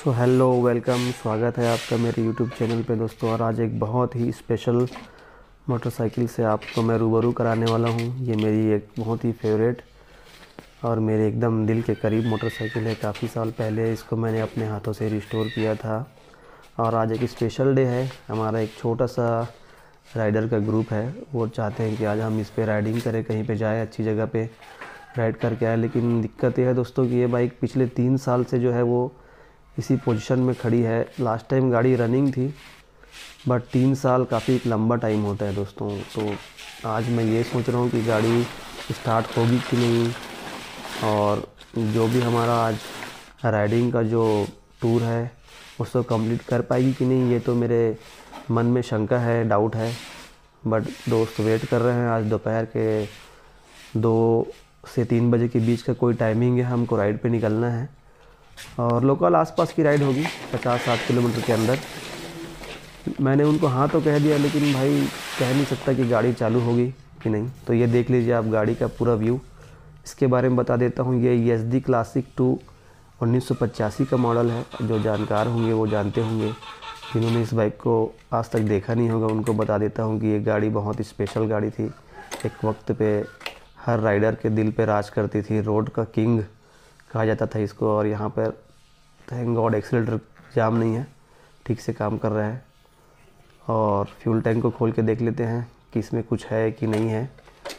So hello welcome, स्वागत है आपका मेरे यूट्यूब चैनल पे दोस्तों। और आज एक बहुत ही स्पेशल मोटरसाइकिल से आपको मैं रूबरू कराने वाला हूँ। ये मेरी एक बहुत ही फेवरेट और मेरे एकदम दिल के करीब मोटरसाइकिल है। काफ़ी साल पहले इसको मैंने अपने हाथों से रिस्टोर किया था और आज एक स्पेशल डे है। हमारा एक छोटा सा राइडर का ग्रुप है, वो चाहते हैं कि आज हम इस पे राइडिंग करें, कहीं पे जाए, अच्छी जगह पे राइड करके आए। लेकिन दिक्कत ये है दोस्तों कि ये बाइक पिछले 3 साल से जो है वो इसी पोजीशन में खड़ी है। लास्ट टाइम गाड़ी रनिंग थी, बट 3 साल काफ़ी एक लंबा टाइम होता है दोस्तों। तो आज मैं ये सोच रहा हूँ कि गाड़ी स्टार्ट होगी कि नहीं, और जो भी हमारा आज राइडिंग का जो टूर है उसको कंप्लीट कर पाएगी कि नहीं, ये तो मेरे मन में शंका है, डाउट है। बट दोस्त वेट कर रहे हैं। आज दोपहर के 2 से 3 बजे के बीच का कोई टाइमिंग है, हमको राइड पे निकलना है और लोकल आसपास की राइड होगी 50-60 किलोमीटर के अंदर। मैंने उनको हाँ तो कह दिया, लेकिन भाई कह नहीं सकता कि गाड़ी चालू होगी कि नहीं। तो ये देख लीजिए आप गाड़ी का पूरा व्यू। इसके बारे में बता देता हूँ। ये YSD क्लासिक 2 1985 का मॉडल है। जो जानकार होंगे वो जानते होंगे, जिन्होंने इस बाइक को आज तक देखा नहीं होगा उनको बता देता हूँ कि ये गाड़ी बहुत स्पेशल गाड़ी थी। एक वक्त पे हर राइडर के दिल पे राज करती थी। रोड का किंग कहा जाता था इसको। और यहाँ पर थैंक गॉड एक्सीलरेटर जाम नहीं है, ठीक से काम कर रहा है। और फ्यूल टैंक को खोल के देख लेते हैं कि इसमें कुछ है कि नहीं है।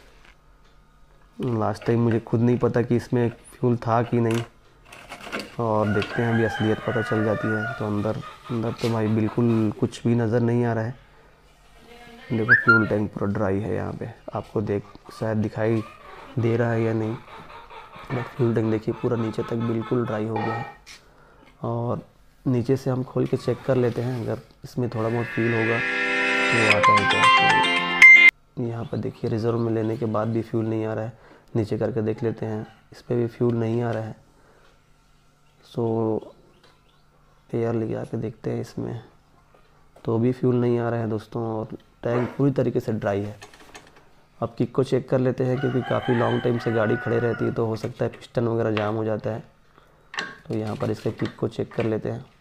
लास्ट टाइम मुझे खुद नहीं पता कि इसमें फ्यूल था कि नहीं, और देखते हैं अभी असलियत पता चल जाती है। तो अंदर तो भाई बिल्कुल कुछ भी नज़र नहीं आ रहा है। देखो फ्यूल टैंक पूरा ड्राई है। यहाँ पे आपको शायद दिखाई दे रहा है या नहीं, बट फ्यूल टैंक देखिए पूरा नीचे तक बिल्कुल ड्राई हो गया है। और नीचे से हम खोल के चेक कर लेते हैं, अगर इसमें थोड़ा बहुत फ्यूल होगा तो आता है क्या। तो यहाँ पर देखिए रिज़र्व में लेने के बाद भी फ्यूल नहीं आ रहा है। नीचे करके देख लेते हैं, इस पर भी फ्यूल नहीं आ रहा है। सो एयर ले आके देखते हैं इसमें, तो भी फ्यूल नहीं आ रहा है दोस्तों। और टैंक पूरी तरीके से ड्राई है। अब किक को चेक कर लेते हैं, क्योंकि काफ़ी लॉन्ग टाइम से गाड़ी खड़े रहती है तो हो सकता है पिस्टन वगैरह जाम हो जाता है। तो यहाँ पर इसके किक को चेक कर लेते हैं।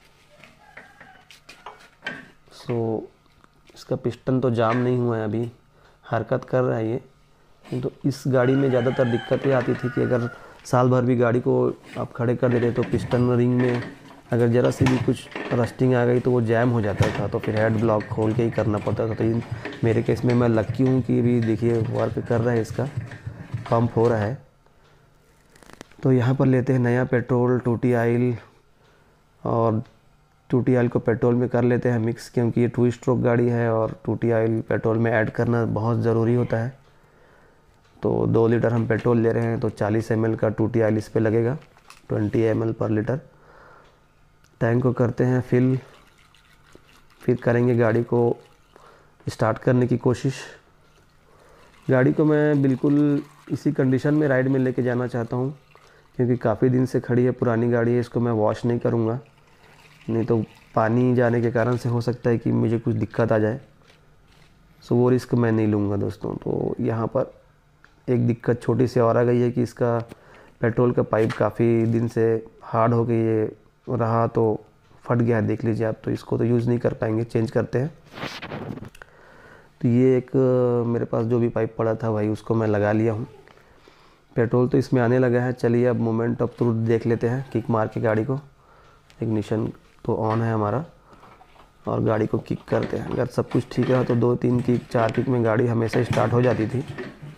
सो इसका पिस्टन तो जाम नहीं हुआ है, अभी हरकत कर रहा है ये। तो इस गाड़ी में ज़्यादातर दिक्कत ये आती थी कि अगर साल भर भी गाड़ी को आप खड़े कर देते तो पिस्टन रिंग में अगर ज़रा सी भी कुछ रस्टिंग आ गई तो वो जैम हो जाता था। तो फिर हेड ब्लॉक खोल के ही करना पड़ता था। तो मेरे केस में मैं लक्की हूँ कि अभी देखिए वर्क कर रहा है, इसका पंप हो रहा है। तो यहाँ पर लेते हैं नया पेट्रोल, टूटी आयल, और टूटी आयल को पेट्रोल में कर लेते हैं मिक्स, क्योंकि ये 2 स्ट्रोक गाड़ी है और टूटी आयल पेट्रोल में ऐड करना बहुत ज़रूरी होता है। तो 2 लीटर हम पेट्रोल ले रहे हैं तो 40 ml का टूटी आयल इस पर लगेगा, 20 ml पर लीटर। टैंक को करते हैं फिर करेंगे गाड़ी को स्टार्ट करने की कोशिश। गाड़ी को मैं बिल्कुल इसी कंडीशन में राइड में लेके जाना चाहता हूँ, क्योंकि काफ़ी दिन से खड़ी है, पुरानी गाड़ी है। इसको मैं वॉश नहीं करूँगा, नहीं तो पानी जाने के कारण से हो सकता है कि मुझे कुछ दिक्कत आ जाए। सो वो रिस्क मैं नहीं लूँगा दोस्तों। तो यहाँ पर एक दिक्कत छोटी सी और आ गई है कि इसका पेट्रोल का पाइप काफ़ी दिन से हार्ड हो गई रहा, तो फट गया है, देख लीजिए आप। तो इसको तो यूज़ नहीं कर पाएंगे, चेंज करते हैं। तो ये एक मेरे पास जो भी पाइप पड़ा था भाई उसको मैं लगा लिया हूँ। पेट्रोल तो इसमें आने लगा है। चलिए अब मोमेंट ऑफ ट्रूथ देख लेते हैं। किक मार के गाड़ी को, इग्निशन तो ऑन है हमारा, और गाड़ी को किक करते हैं। अगर सब कुछ ठीक रहा तो 2-3 किक 4 किक में गाड़ी हमेशा स्टार्ट हो जाती थी।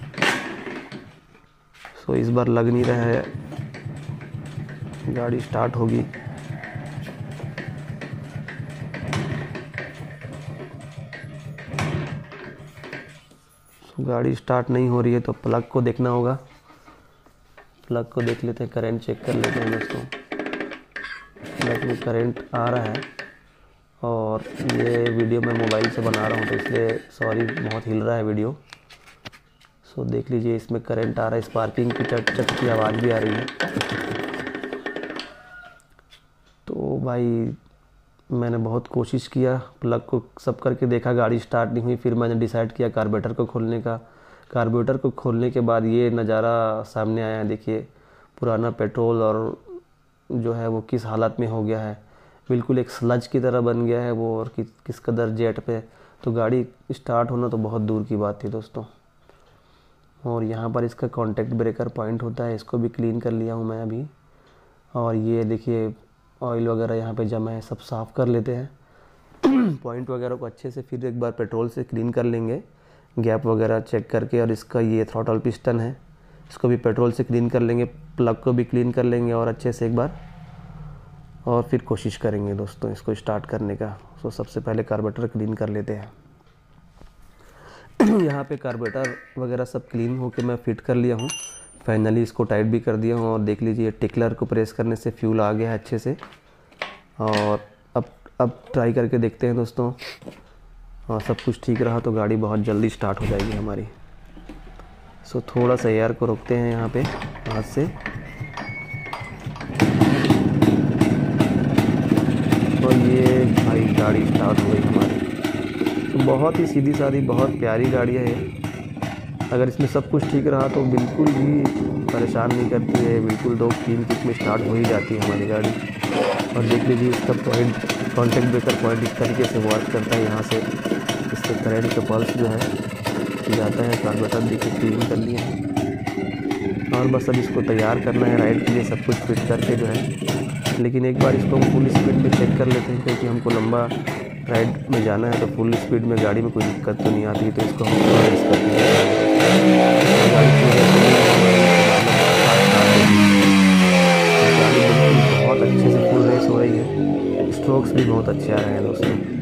सो इस बार लग नहीं रहा है, गाड़ी स्टार्ट होगी। गाड़ी स्टार्ट नहीं हो रही है तो प्लग को देखना होगा। प्लग को देख लेते हैं, करंट चेक कर लेते हैं दोस्तों। प्लग में करंट आ रहा है, और ये वीडियो मैं मोबाइल से बना रहा हूँ तो इसलिए सॉरी, बहुत हिल रहा है वीडियो। सो देख लीजिए इसमें करंट आ रहा है, स्पार्किंग की चट चट की आवाज़ भी आ रही है। तो भाई मैंने बहुत कोशिश किया, प्लग को सब करके देखा, गाड़ी स्टार्ट नहीं हुई। फिर मैंने डिसाइड किया कार्बोरेटर को खोलने का। कार्बोरेटर को खोलने के बाद ये नज़ारा सामने आया। देखिए पुराना पेट्रोल और जो है वो किस हालत में हो गया है, बिल्कुल एक स्लज की तरह बन गया है वो, और किस कदर जेट पे, तो गाड़ी स्टार्ट होना तो बहुत दूर की बात थी दोस्तों। और यहाँ पर इसका कॉन्टैक्ट ब्रेकर पॉइंट होता है, इसको भी क्लीन कर लिया हूँ मैं अभी। और ये देखिए ऑयल वगैरह यहाँ पे जमा है, सब साफ़ कर लेते हैं पॉइंट वगैरह को अच्छे से, फिर एक बार पेट्रोल से क्लीन कर लेंगे गैप वगैरह चेक करके। और इसका ये थ्रॉटल पिस्टन है, इसको भी पेट्रोल से क्लीन कर लेंगे, प्लग को भी क्लीन कर लेंगे और अच्छे से एक बार, और फिर कोशिश करेंगे दोस्तों इसको स्टार्ट करने का। तो सबसे पहले कार्बोरेटर क्लीन कर लेते हैं यहाँ पे कार्बोरेटर वगैरह सब क्लीन होके मैं फिट कर लिया हूँ, फाइनली इसको टाइट भी कर दिया हूँ। और देख लीजिए टिकलर को प्रेस करने से फ्यूल आ गया है अच्छे से। और अब ट्राई करके देखते हैं दोस्तों, और सब कुछ ठीक रहा तो गाड़ी बहुत जल्दी स्टार्ट हो जाएगी हमारी। सो थोड़ा सा एयर को रोकते हैं यहाँ पे हाथ से, और ये भाई गाड़ी स्टार्ट हो गई हमारी। तो बहुत ही सीधी सादी बहुत प्यारी गाड़ी है ये। अगर इसमें सब कुछ ठीक रहा तो बिल्कुल भी परेशान नहीं करती है, बिल्कुल 2-3 किक में स्टार्ट हो ही जाती है हमारी गाड़ी। और देख लीजिए इसका पॉइंट, कॉन्टैक्ट ब्रेकर पॉइंट इस तरीके से वर्क करता है। यहाँ से इससे करंट का पल्स जो है जाता है। कार्बोरेटर देखिए क्लीन कर लिए हैं, और बस अब इसको तैयार करना है राइड के लिए, सब कुछ फिट करके जो है। लेकिन एक बार इसको हम फुल स्पीड पे चेक कर लेते हैं, क्योंकि हमको लंबा राइड में जाना है, तो फुल स्पीड में गाड़ी में कोई दिक्कत तो नहीं आती। तो इसको हम रेस करते हैं, गाड़ी बहुत अच्छे से फुल रेस हो रही है, स्ट्रोक्स भी बहुत अच्छे आ रहे हैं दोस्तों।